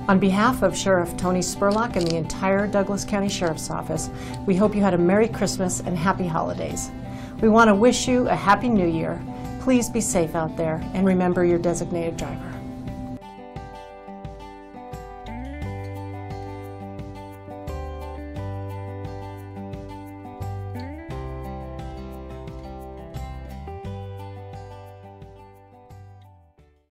On behalf of Sheriff Tony Spurlock and the entire Douglas County Sheriff's Office, we hope you had a Merry Christmas and Happy Holidays. We want to wish you a Happy New Year. Please be safe out there and remember your designated driver.